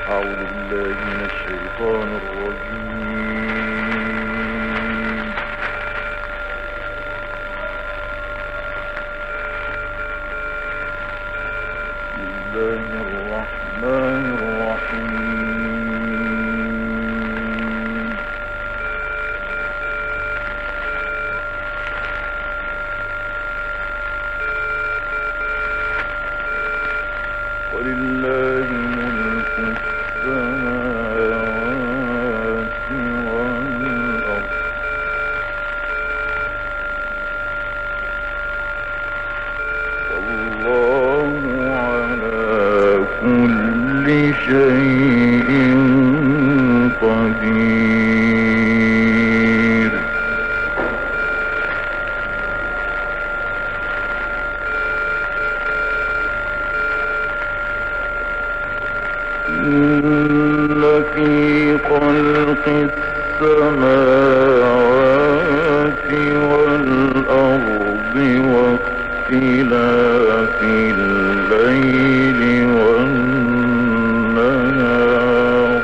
أعوذ بالله من الشيطان الرجيم. بسم الله الرحمن الرحيم. ولله ملك السماوات والأرض والله على كل شيء قدير. إن في خلق السماوات والأرض واختلاف الليل والنهار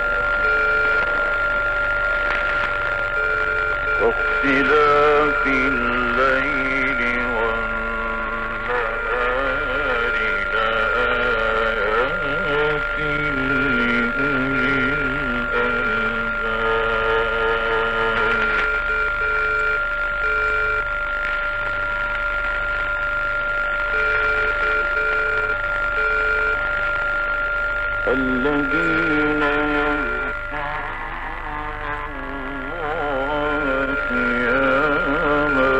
لآيات لأولي الألباب. الذين يذكرون قياما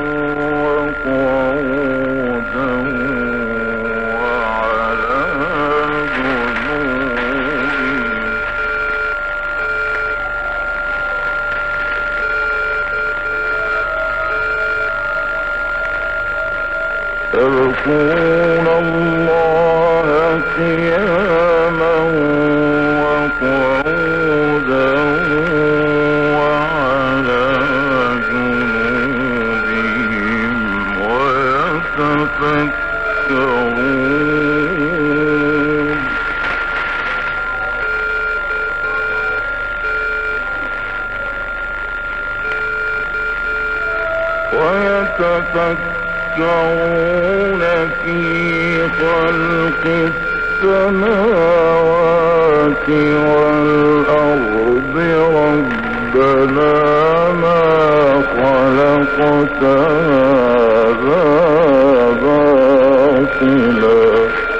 وقعودا وعلى جنوبهم يذكرون الله قياما وقعودا وعلى جنوبهم ويتفكرون في خلق السماوات والأرض ربنا ما خلقت هذا باطلا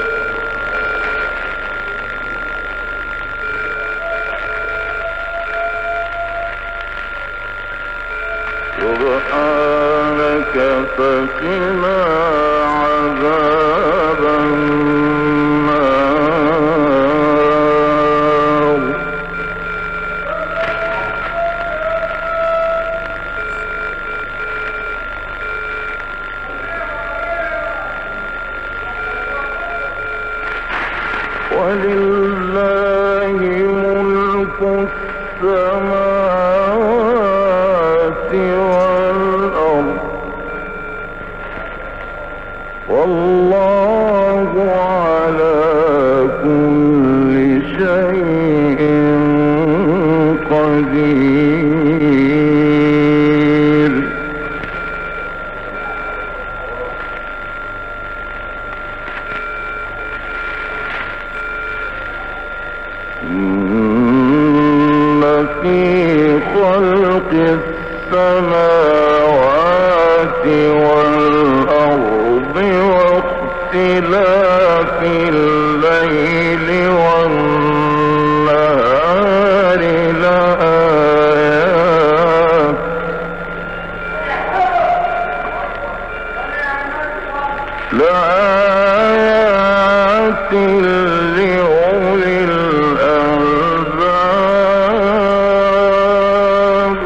سبحانك فقنا عذاب النار. ولله ملك السماوات والأرض والله على كل شيء قدير. إن في خلق السماوات والأرض واختلاف الليل والنهار لآيات لأولي الألباب.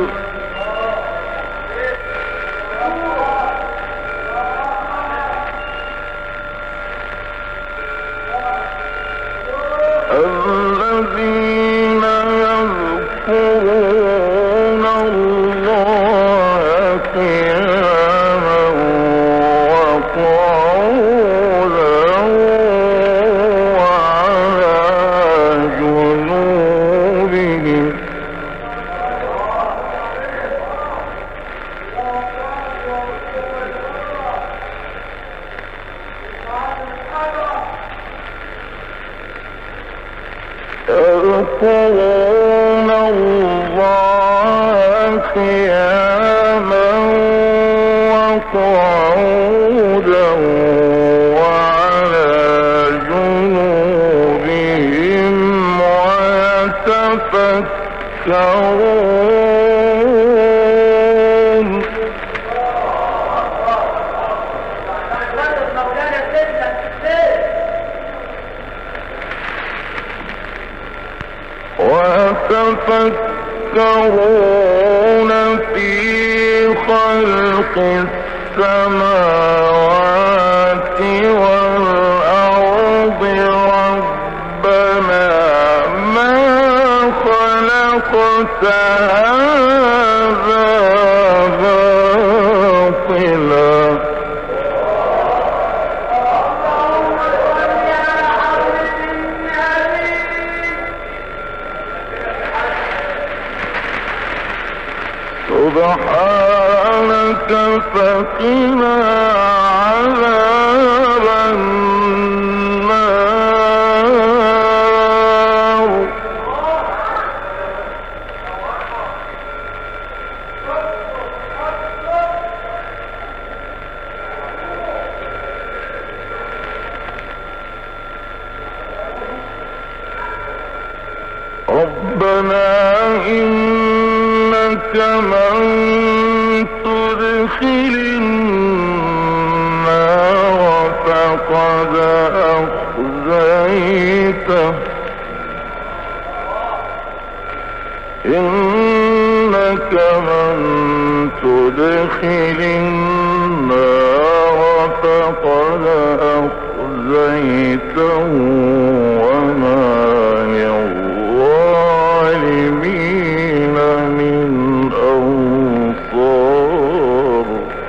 يذكرون الله قياما وقعودا وعلى جنوبهم ويتفكرون في خلق السماوات والأرض ربنا ما خلقت هذا باطلا سبحانك فقنا عذاب النار ربنا إنك من تدخل النار فقد أخزيته إنك من تدخل النار فقد أخزيته وما للظالمين من أنصار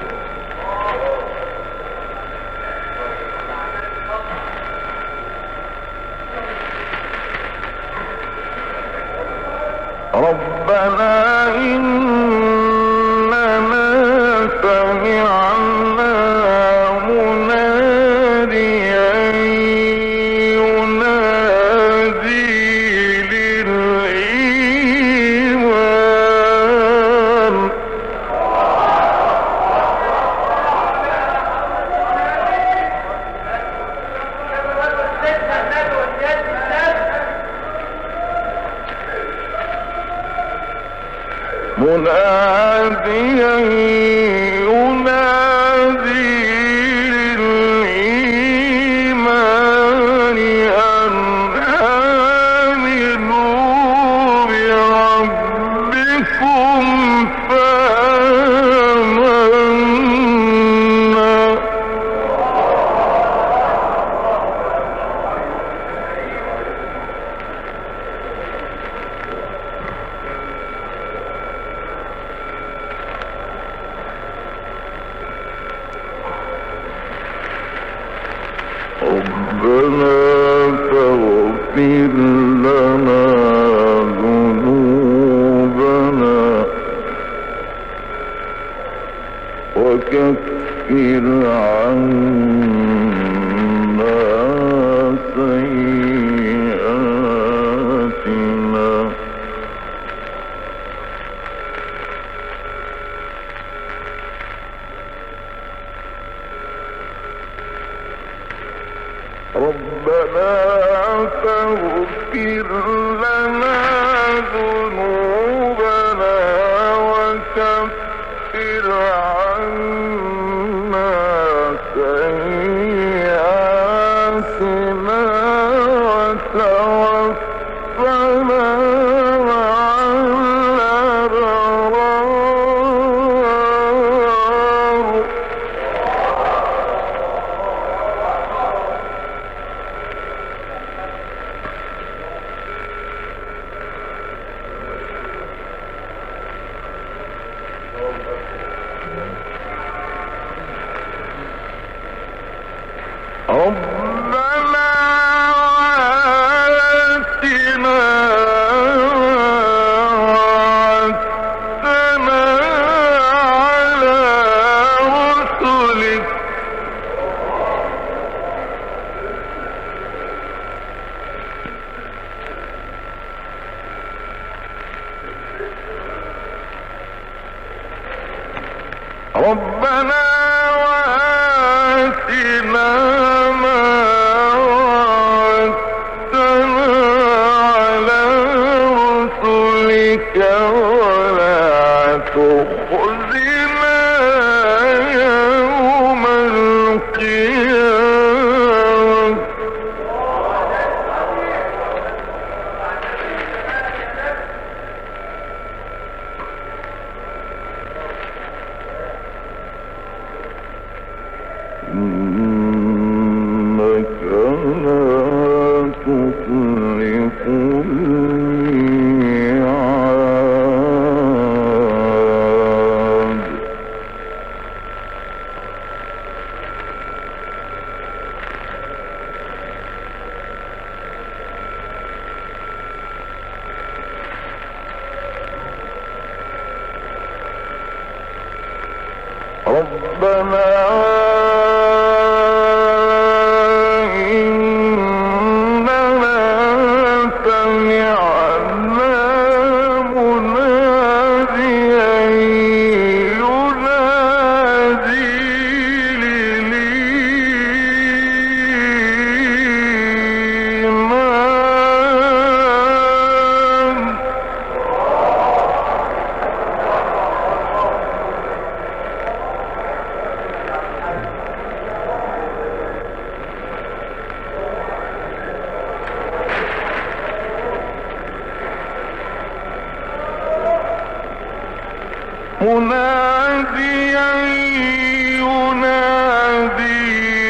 ربنا إننا سمعنا مناديا ينادي للإيمان مناديا ينادي للإيمان أن آمنوا بربكم فآمنا ربنا فاغفر لنا ذنوبنا وكفر عنا سيئاتنا ربنا فاغفر لنا ذنوبنا وكفر عنا سيئاتنا وتوفنا مع الأبرار ربنا آتنا ربنا وآتنا ما وعدتنا على رسلك ولا تخزنا يوم القيامة إنك لا تخلف الميعاد ربنا إننا سمعنا مناديا ينادي للإيمان مناديا ينادي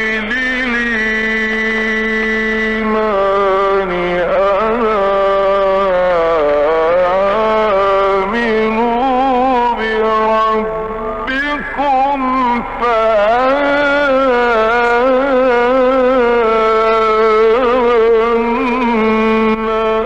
للإيمان آمنوا بربكم فآمنا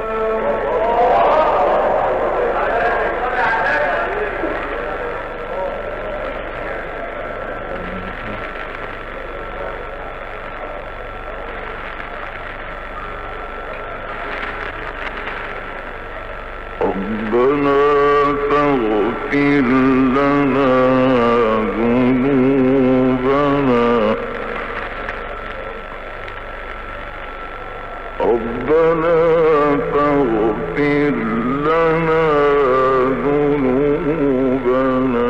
ربنا فاغفر لنا ذنوبنا ربنا فاغفر لنا ذنوبنا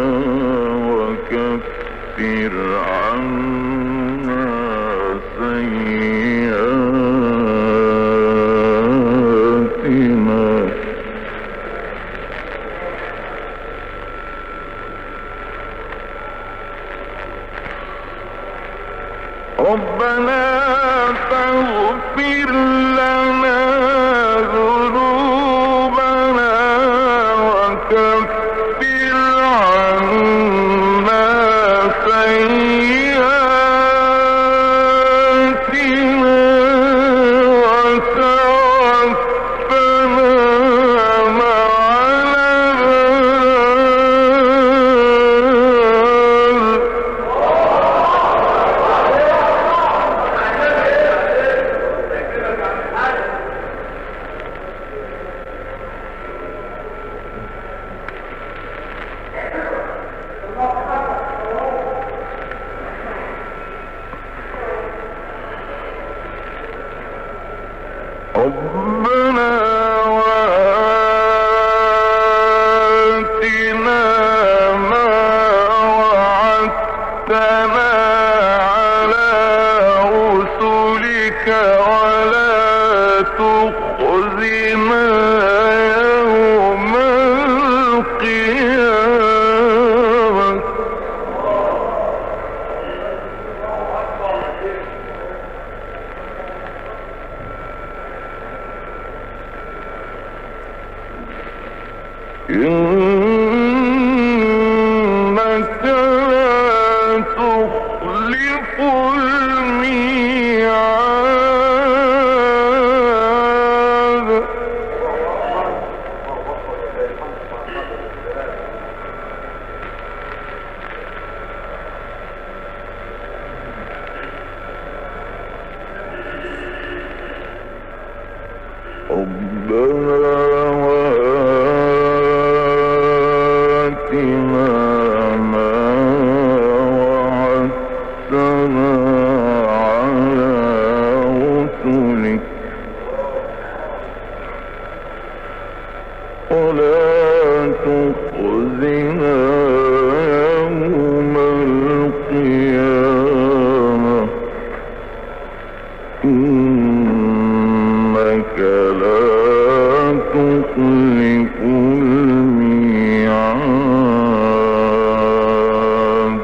وكفر عنا سيئاتنا ربنا فاغفر لنا ذنوبنا وكفر عنا سيئاتنا وتوفنا مع ربنا وآتنا ما وعدتنا على رسلك ولا تخزنا يوم القيامة إنك لا تخلف الميعاد ربنا وآتنا ما ولا تخزنا يوم القيامة إنك لا تخلف الميعاد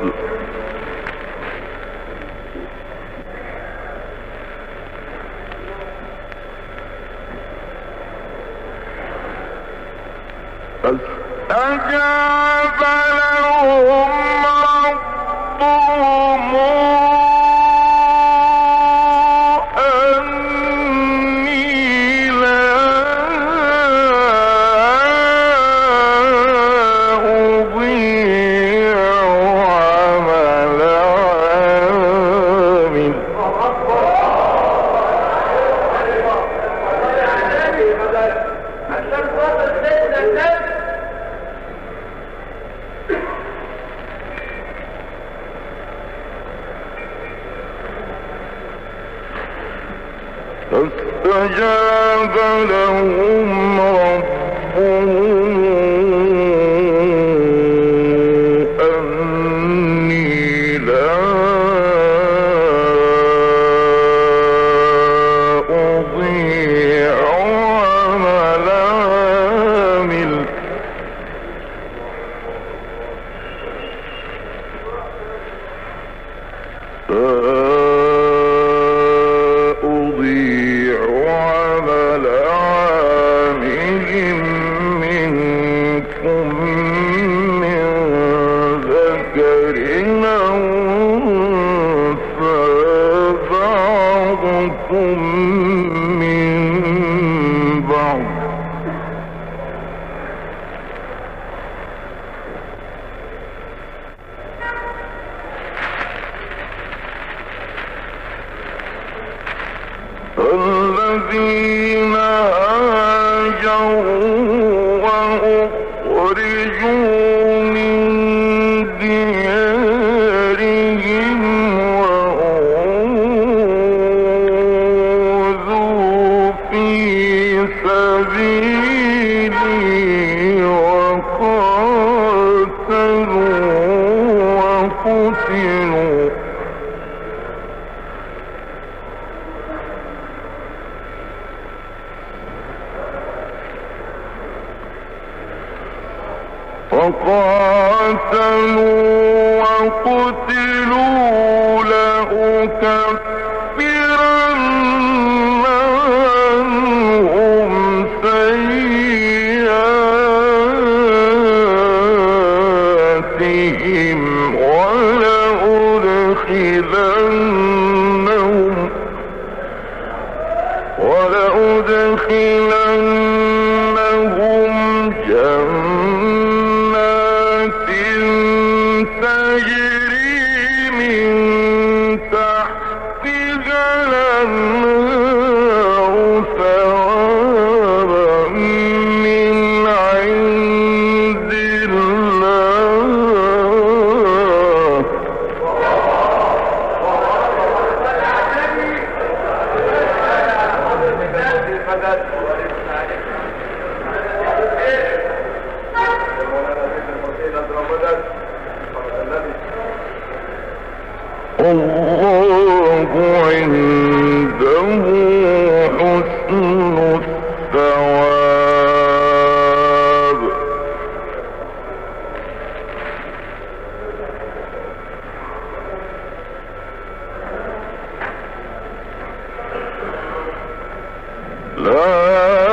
فاستجاب لهم ربهم أني لا أضيع عمل عامل فاستجاب لهم ربهم أني لا أضيع عمل عامل أضيع عمل عامل منكم من ذكر أو أنثى بعضكم من بعض الذين هاجروا وأخرجوا من ديارهم وأوذوا في سبيلي وقاتلوا وقتلوا لأكفرن عنهم سيئاتهم ولأدخلنهم جنات تجري من تحتها الأنهار ثوابا من عند الله الله عنده حسن الثواب لا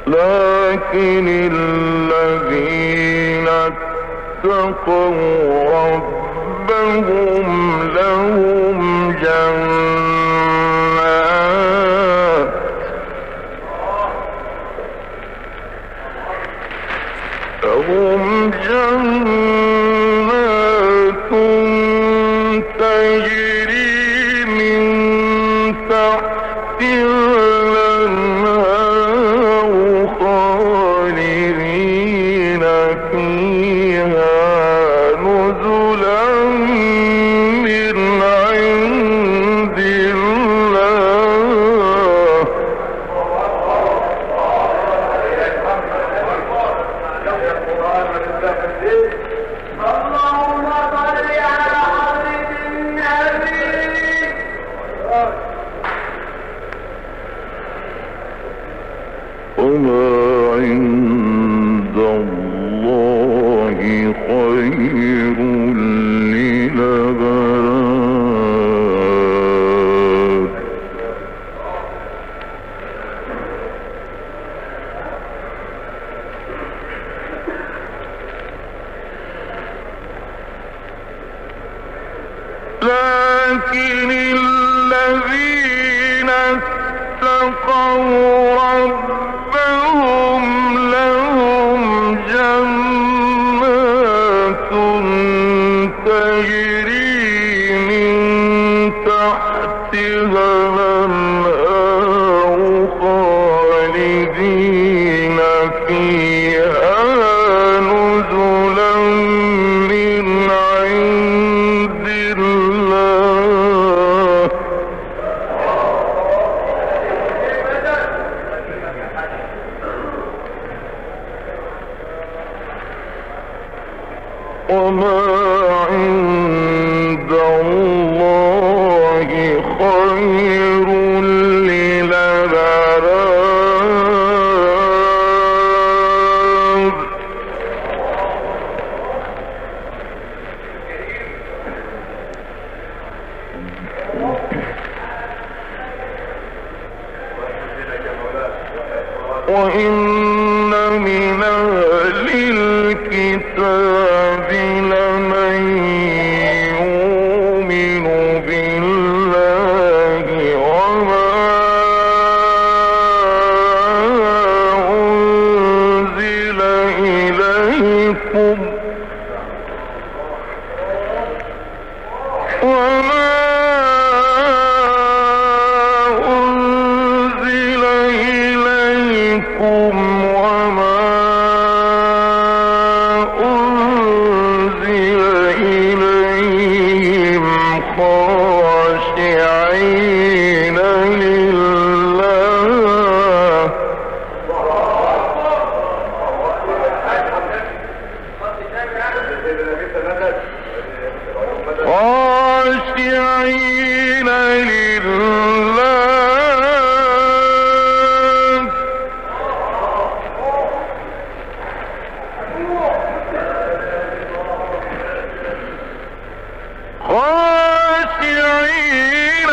لكن الذين اتقوا ربهم لهم جنات تجري من تحتها الأنهار خالدين فيها نزلا من عند الله. اللهم صل على حضرة النبي. وما عند الله خير للأبرار. لكن الذين اتقوا ربهم لهم جنات تجري من تحتها الأنهار خالدين فيها نزلا من عند الله. وما عند الله خير للأبرار. وإن من أهل الكتاب لمن يؤمن بالله وما أنزل إليكم وما أنزل إليهم خاشعين لله. خاشعين لله خاشعين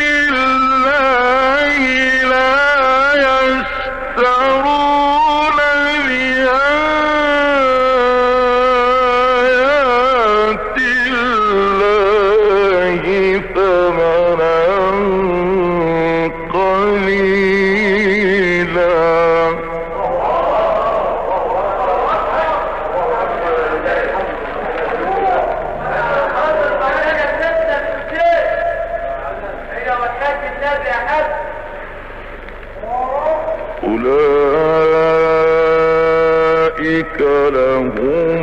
لله لا يشترون بآيات الله ثمنا قليلا. أولئك لهم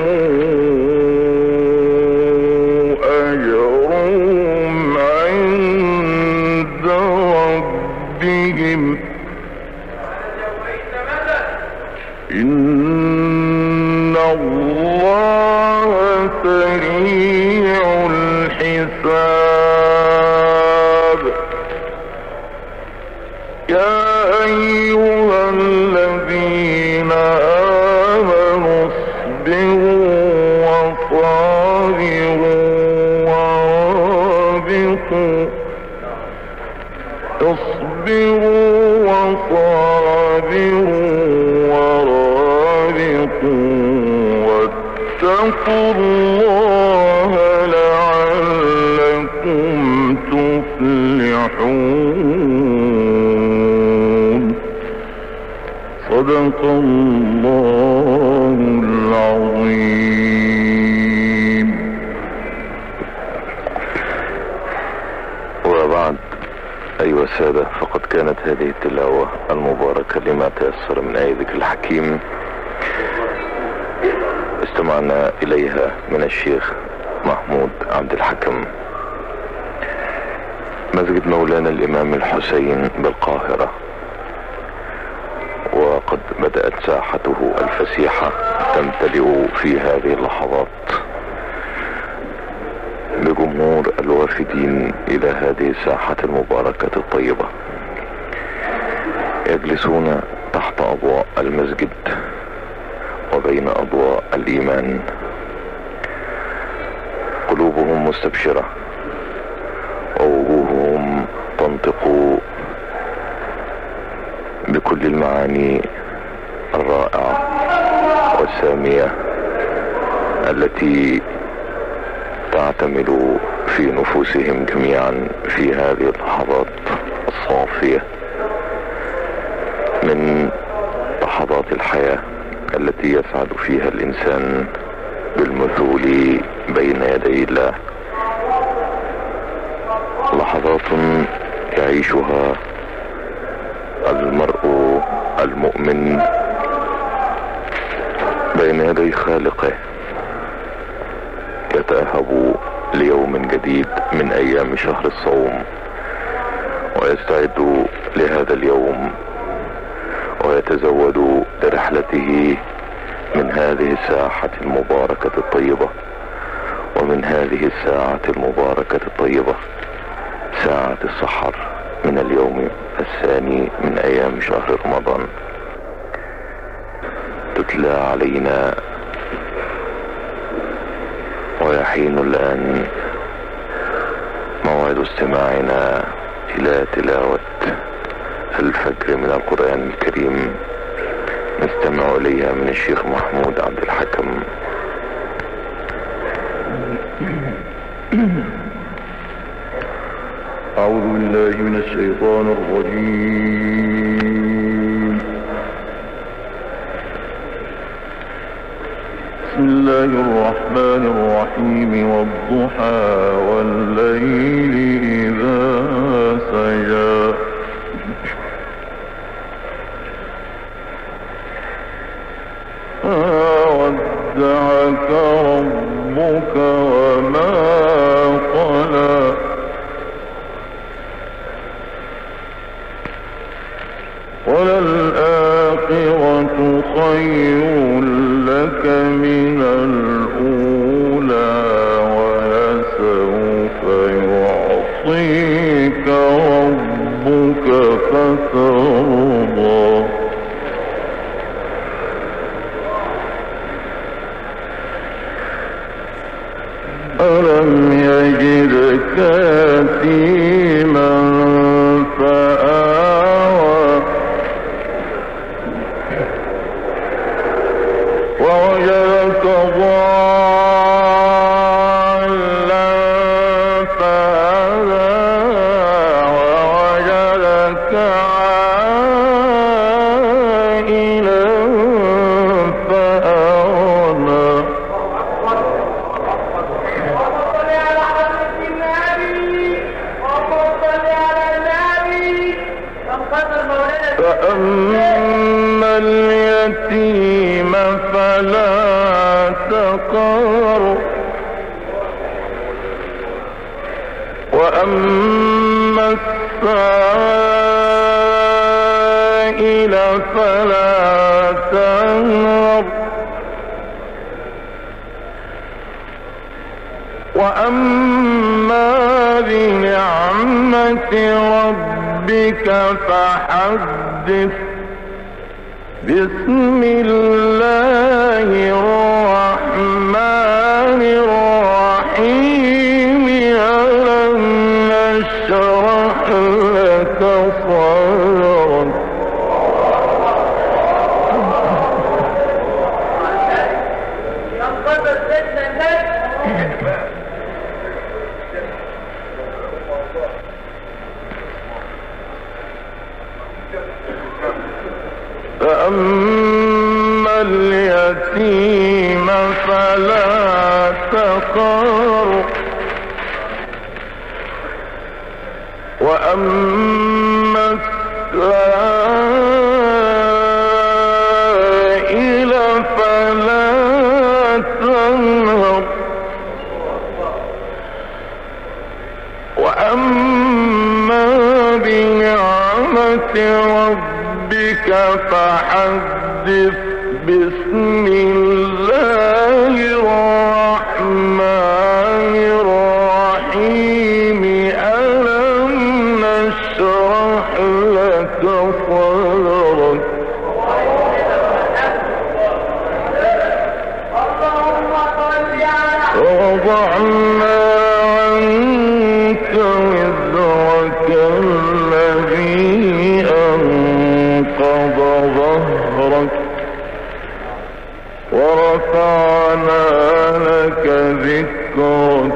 أجرهم عند ربهم إن الله سريع الحساب. يا أيها الذين آمنوا اصبروا وصابروا ورابطوا اصبروا وصابروا صدق الله العظيم. وبعد، أيها السادة، فقد كانت هذه التلاوة المباركة لما تيسر من آية ذكر الحكيم استمعنا إليها من الشيخ محمود عبد الحكم، مسجد مولانا الإمام الحسين بالقاهرة. وقد بدأت ساحته الفسيحة تمتلئ في هذه اللحظات بجمهور الوافدين إلى هذه الساحة المباركة الطيبة، يجلسون تحت أضواء المسجد وبين أضواء الإيمان، قلوبهم مستبشرة ووجوههم تنطق بكل المعاني الرائعة والسامية التي تعتمل في نفوسهم جميعا في هذه اللحظات الصافية من لحظات الحياة التي يسعد فيها الإنسان بالمثول بين يدي الله، لحظات يعيشها المرء المؤمن بين يدي خالقه، يتأهب ليوم جديد من أيام شهر الصوم ويستعد لهذا اليوم ويتزود لرحلته من هذه الساحة المباركة الطيبة ومن هذه الساعة المباركة الطيبة، ساعة السحر من اليوم الثاني من أيام شهر رمضان. تتلى علينا ويحين الآن موعد استماعنا إلى تلاوة الفجر من القرآن الكريم، نستمع إليها من الشيخ محمود عبد الحكم. أعوذ بالله من الشيطان الرجيم. بسم الله الرحمن الرحيم. والضحى والليل إذا سجى ودعك ربك وما قلى وللآخرة خير لك من الأولى ولسوف يعطيك ربك فترضى ألم يجدك يتيما فآوى ووجدك ضالا فهدى ووجدك عائلا فأغنى فأما اليتيم فلا تقهر وأما السائل فلا تنهر وأما بنعمة ربك فحدث. بسم الله الرحمن الرحيم. ألم نشرح لك صدرك فأما اليتيم فلا تقهر وأما السائل فلا تنهر وأما بنعمة ربك فحدث بسم الله الرحمن الرحيم ألم نشرح لك صدرك ووضعنا عنك وزرك الذي أنقض ظهرك ورفعنا لك ذكرك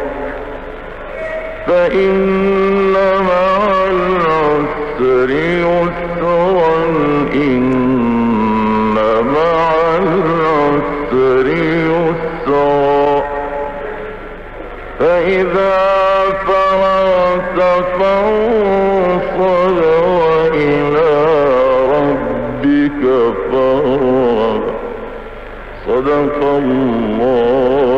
فإن مع العسر يسرا إن مع العسر يسرا فإذا فرغت فانصب وإلى ربك فارغب صدق الله